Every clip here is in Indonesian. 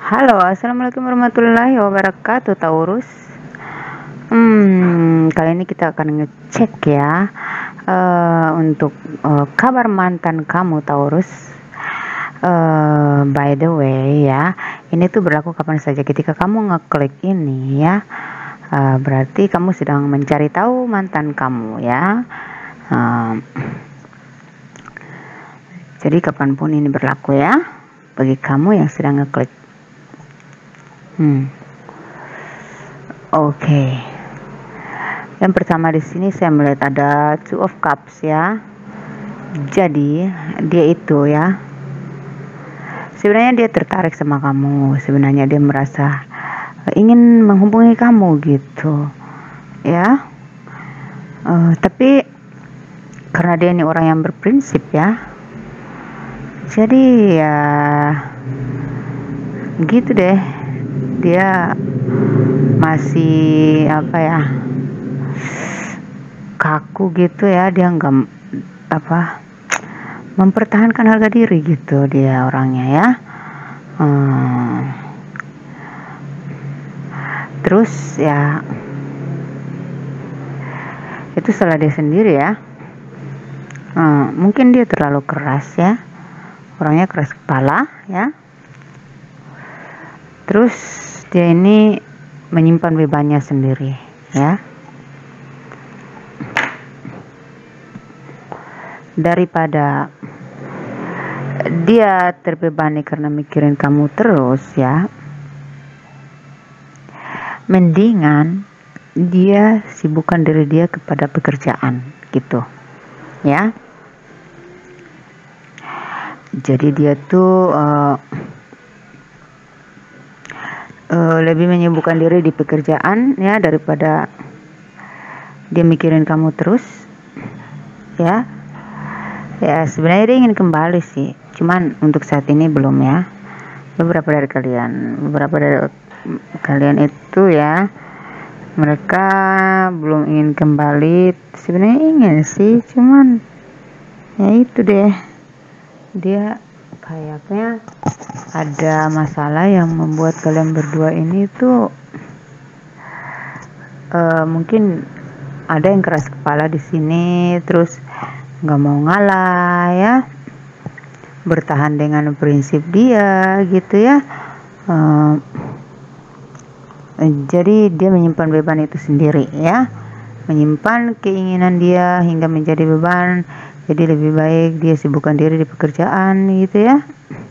Halo, assalamualaikum warahmatullahi wabarakatuh, Taurus. Kali ini kita akan ngecek ya untuk kabar mantan kamu, Taurus. By the way ya, ini tuh berlaku kapan saja. Ketika kamu ngeklik ini ya, berarti kamu sedang mencari tahu mantan kamu ya. Jadi kapanpun ini berlaku ya, bagi kamu yang sedang ngeklik. Oke. Yang pertama di sini saya melihat ada Two of Cups ya. Jadi dia itu ya, sebenarnya dia tertarik sama kamu. Sebenarnya dia merasa ingin menghubungi kamu gitu ya. Tapi karena dia ini orang yang berprinsip ya, jadi ya gitu deh, dia masih kaku gitu ya. Dia nggak mempertahankan harga diri gitu dia orangnya ya. Terus ya itu salah dia sendiri ya. Mungkin dia terlalu keras ya, orangnya keras kepala ya. Terus dia ini menyimpan bebannya sendiri ya. Daripada dia terbebani karena mikirin kamu terus ya, mendingan dia sibukkan diri dia kepada pekerjaan gitu ya. Jadi dia tuh lebih menyibukkan diri di pekerjaan ya, daripada dia mikirin kamu terus ya. Ya sebenarnya dia ingin kembali sih, cuman untuk saat ini belum ya. Beberapa dari kalian itu ya, mereka belum ingin kembali. Sebenarnya ingin sih, cuman ya itu deh, dia kayaknya ada masalah yang membuat kalian berdua ini tuh mungkin ada yang keras kepala di sini, terus nggak mau ngalah ya, bertahan dengan prinsip dia gitu ya. Jadi dia menyimpan beban itu sendiri ya, menyimpan keinginan dia hingga menjadi beban. Jadi lebih baik dia sibukkan diri di pekerjaan gitu ya.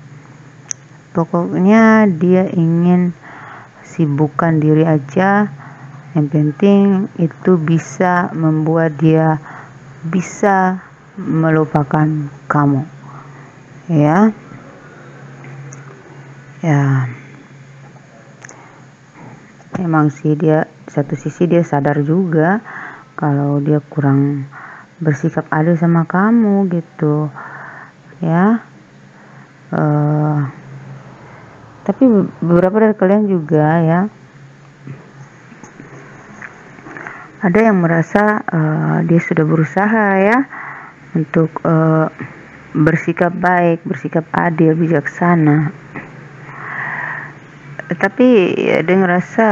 Pokoknya dia ingin sibukkan diri aja, yang penting itu bisa membuat dia bisa melupakan kamu ya. Emang sih dia satu sisi dia sadar juga kalau dia kurang bersikap adil sama kamu gitu ya. Tapi beberapa dari kalian juga ya, ada yang merasa dia sudah berusaha ya untuk bersikap baik, bersikap adil, bijaksana, tapi dia ngerasa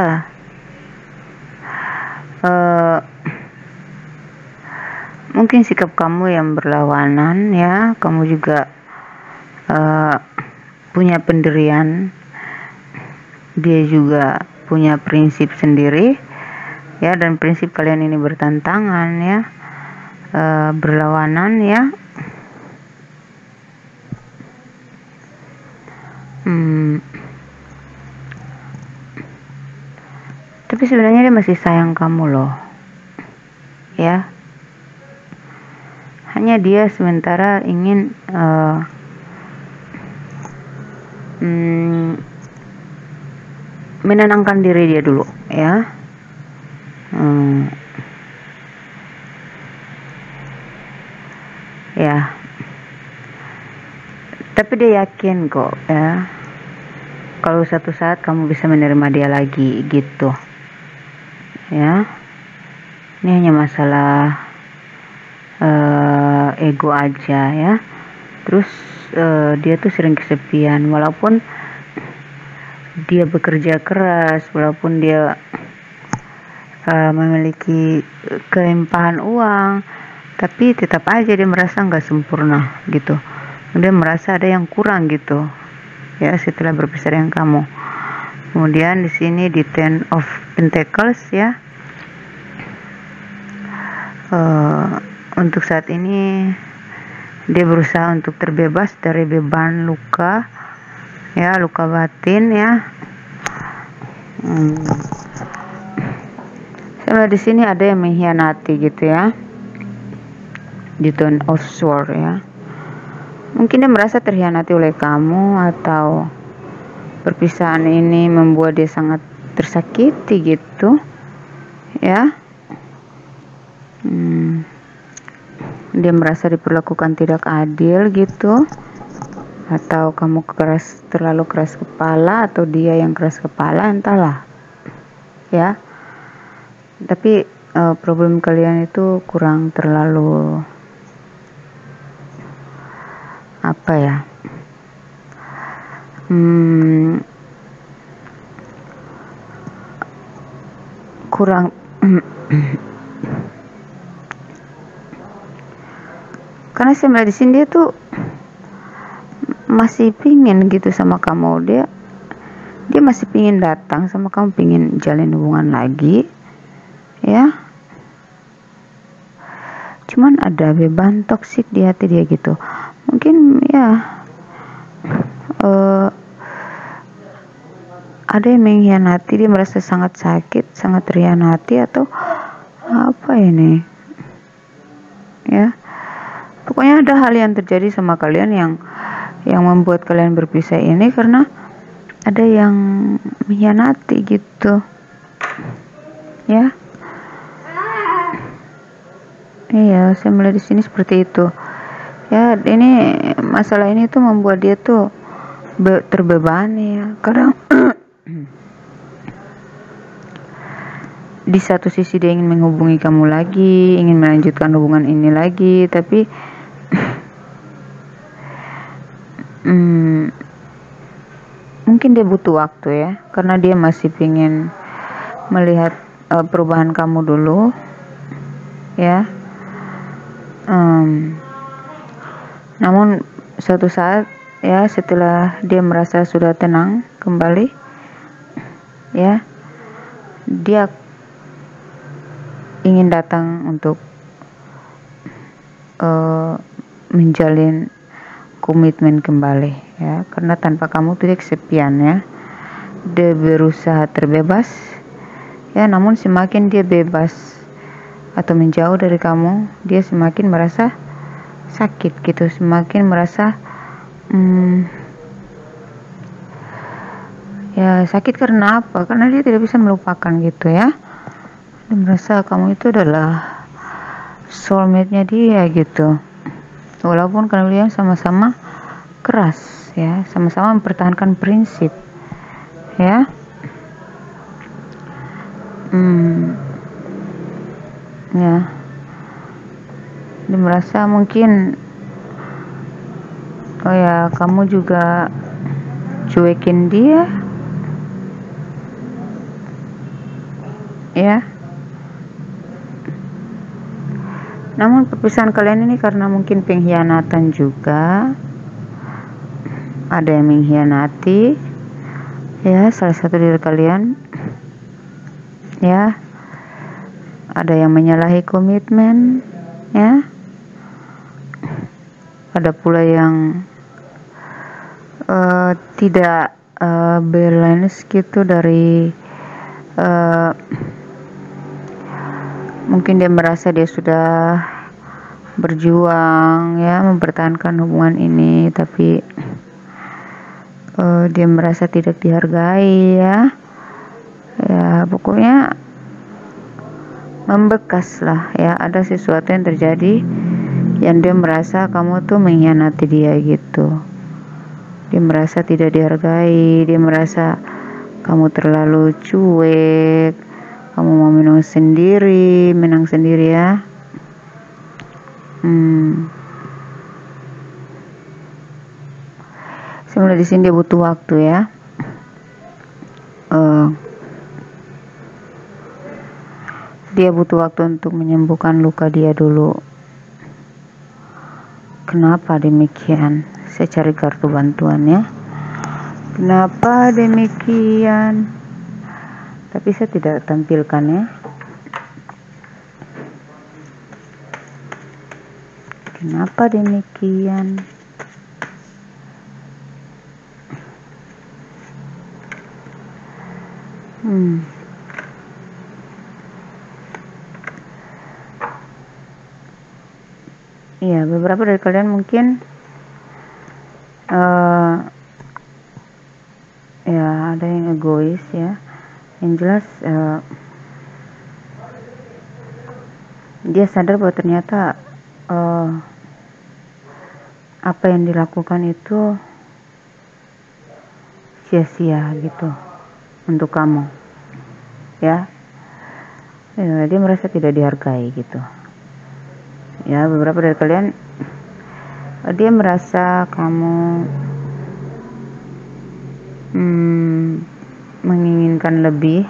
mungkin sikap kamu yang berlawanan ya. Kamu juga punya pendirian, dia juga punya prinsip sendiri ya, dan prinsip kalian ini bertentangan ya, berlawanan ya. Tapi sebenarnya dia masih sayang kamu loh ya. Hanya dia sementara ingin menenangkan diri dia dulu ya. Ya, tapi dia yakin kok ya, kalau satu saat kamu bisa menerima dia lagi gitu ya. Ini hanya masalah ego aja ya. Terus dia tuh sering kesepian, walaupun dia bekerja keras, walaupun dia memiliki kelimpahan uang, tapi tetap aja dia merasa nggak sempurna gitu. Dia merasa ada yang kurang gitu ya setelah berpisah dengan kamu. Kemudian di sini di Ten of Pentacles ya, untuk saat ini dia berusaha untuk terbebas dari beban luka ya, luka batin ya. Kalau di sini ada yang mengkhianati gitu ya, di Ten of Swords ya. Mungkin dia merasa terkhianati oleh kamu, atau perpisahan ini membuat dia sangat tersakiti gitu ya. Dia merasa diperlakukan tidak adil gitu, atau kamu terlalu keras kepala, atau dia yang keras kepala, entahlah ya. Tapi problem kalian itu kurang terlalu apa ya, kurang karena saya melihat di sini dia tuh masih pingin gitu sama kamu, dia masih pingin datang sama kamu, pingin jalin hubungan lagi ya. Cuman ada beban toksik di hati dia gitu. Mungkin ya ada yang mengkhianati, dia merasa sangat sakit, sangat terkhianati, atau apa ini ya. Pokoknya ada hal yang terjadi sama kalian yang membuat kalian berpisah ini karena ada yang mengkhianati gitu ya. Iya, saya melihat di sini seperti itu ya. Ini masalah ini tuh membuat dia tuh terbebani ya. Kadang di satu sisi dia ingin menghubungi kamu lagi, ingin melanjutkan hubungan ini lagi, tapi mungkin dia butuh waktu ya, karena dia masih ingin melihat perubahan kamu dulu ya. Namun suatu saat ya, setelah dia merasa sudah tenang kembali ya, dia ingin datang untuk menjalin komitmen kembali ya, karena tanpa kamu tuh dia kesepian ya. Dia berusaha terbebas ya, namun semakin dia bebas atau menjauh dari kamu, dia semakin merasa sakit gitu, semakin merasa ya sakit. Karena apa? Karena dia tidak bisa melupakan gitu ya. Dia merasa kamu itu adalah soulmate-nya dia gitu, walaupun kalian sama-sama keras ya, sama-sama mempertahankan prinsip ya. Ya, dia merasa mungkin oh ya, kamu juga cuekin dia ya. Namun perpisahan kalian ini karena mungkin pengkhianatan juga, ada yang mengkhianati ya, salah satu dari kalian ya. Ada yang menyalahi komitmen ya, ada pula yang tidak balance gitu dari mungkin dia merasa dia sudah berjuang ya mempertahankan hubungan ini, tapi dia merasa tidak dihargai ya. Ya pokoknya membekas lah ya, ada sesuatu yang terjadi yang dia merasa kamu tuh mengkhianati dia gitu. Dia merasa tidak dihargai, dia merasa kamu terlalu cuek, kamu mau menang sendiri ya. Sebenarnya di sini dia butuh waktu ya. uh, dia butuh waktu untuk menyembuhkan luka dia dulu. Kenapa demikian? Saya cari kartu bantuan ya. Kenapa demikian? Tapi saya tidak tampilkan ya. Kenapa demikian? Iya, beberapa dari kalian mungkin ya ada yang egois ya. Yang jelas dia sadar bahwa ternyata apa yang dilakukan itu sia-sia gitu untuk kamu ya. Dia merasa tidak dihargai gitu ya. Beberapa dari kalian dia merasa kamu menginginkan lebih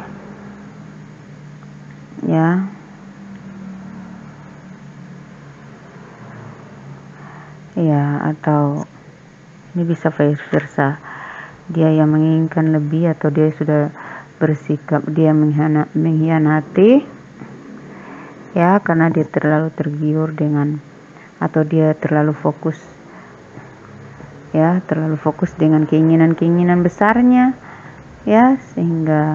ya. Ya, atau ini bisa vice versa. Dia yang menginginkan lebih, atau dia sudah bersikap dia mengkhianati ya, karena dia terlalu tergiur dengan, atau dia terlalu fokus ya, terlalu fokus dengan keinginan besarnya ya, sehingga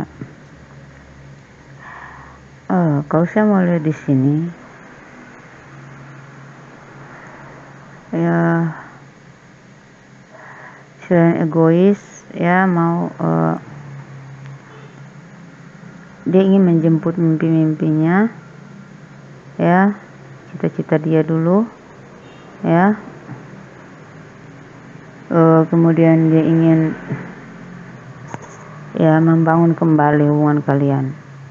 kalau saya mau lihat di sini ya, selain egois ya, mau dia ingin menjemput mimpi-mimpinya ya, cita-cita dia dulu ya. Kemudian dia ingin ya membangun kembali hubungan kalian,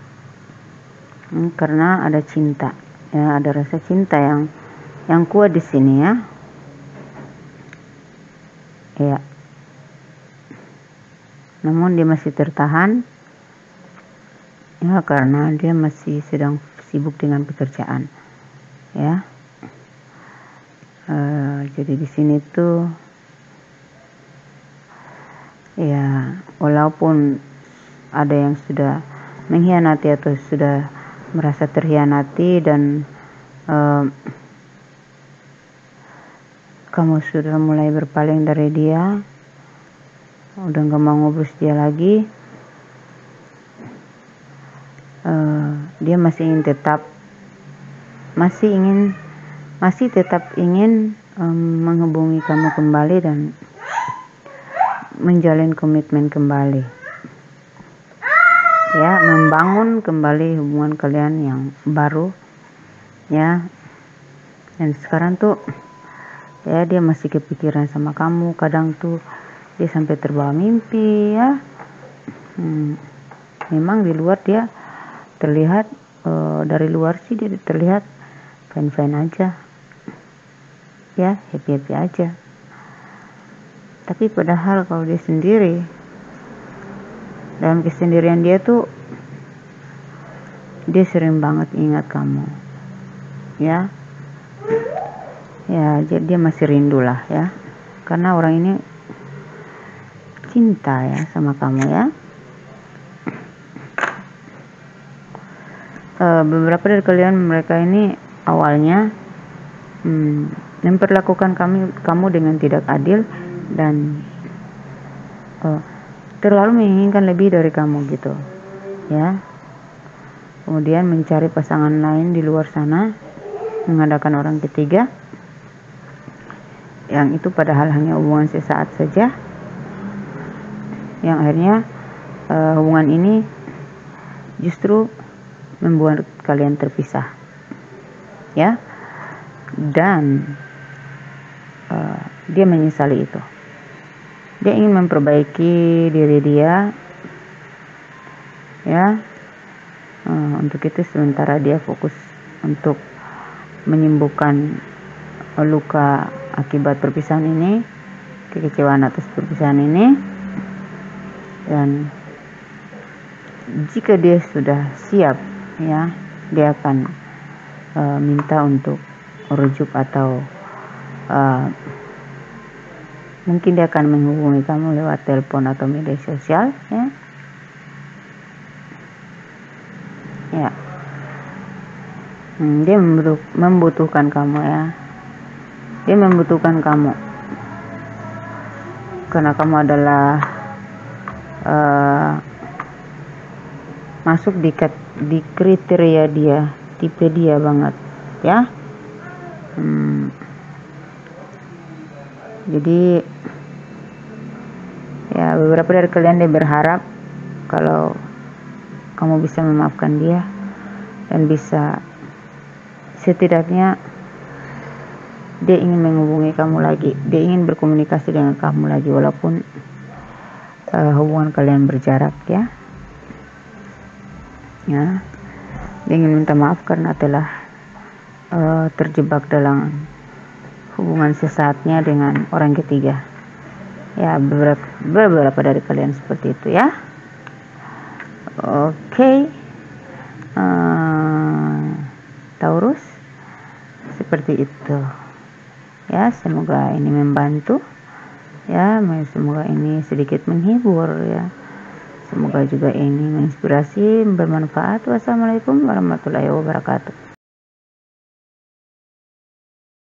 karena ada cinta ya, ada rasa cinta yang kuat di sini ya. Ya, namun dia masih tertahan ya, karena dia masih sedang sibuk dengan pekerjaan ya. Jadi di sini tuh ya, walaupun ada yang sudah mengkhianati atau sudah merasa terkhianati, dan kamu sudah mulai berpaling dari dia, udah gak mau ngobrol dia lagi, dia masih tetap ingin menghubungi kamu kembali dan menjalin komitmen kembali ya, membangun kembali hubungan kalian yang baru ya. Dan sekarang tuh ya, dia masih kepikiran sama kamu. Kadang tuh dia sampai terbawa mimpi ya. Memang di luar dia terlihat, dari luar sih dia terlihat fine-fine aja ya, happy-happy aja. Tapi padahal kalau dia sendiri, dalam kesendirian dia tuh, dia sering banget ingat kamu ya. Ya, jadi dia masih rindu lah ya, karena orang ini cinta ya sama kamu ya. Beberapa dari kalian, mereka ini awalnya memperlakukan kamu dengan tidak adil dan terlalu menginginkan lebih dari kamu gitu ya. Kemudian mencari pasangan lain di luar sana, mengadakan orang ketiga, yang itu padahal hanya hubungan sesaat saja, yang akhirnya hubungan ini justru membuat kalian terpisah ya. Dan dia menyesali itu. Dia ingin memperbaiki diri dia ya. Untuk itu sementara dia fokus untuk menyembuhkan luka akibat perpisahan ini, kekecewaan atas perpisahan ini. Dan jika dia sudah siap, ya, dia akan minta untuk rujuk atau mungkin dia akan menghubungi kamu lewat telepon atau media sosial, ya. Ya, dia membutuhkan kamu, ya. Dia membutuhkan kamu karena kamu adalah masuk di kriteria dia, tipe dia banget, ya. Jadi ya, beberapa dari kalian dia berharap kalau kamu bisa memaafkan dia dan bisa, setidaknya dia ingin menghubungi kamu lagi, dia ingin berkomunikasi dengan kamu lagi walaupun hubungan kalian berjarak, ya. Ya, dia ingin minta maaf karena telah terjebak dalam hubungan sesaatnya dengan orang ketiga. Ya, beberapa dari kalian seperti itu, ya. Oke. Taurus, seperti itu, ya. Semoga ini membantu, ya. Semoga ini sedikit menghibur, ya. Semoga juga ini menginspirasi, bermanfaat. Wassalamualaikum warahmatullahi wabarakatuh.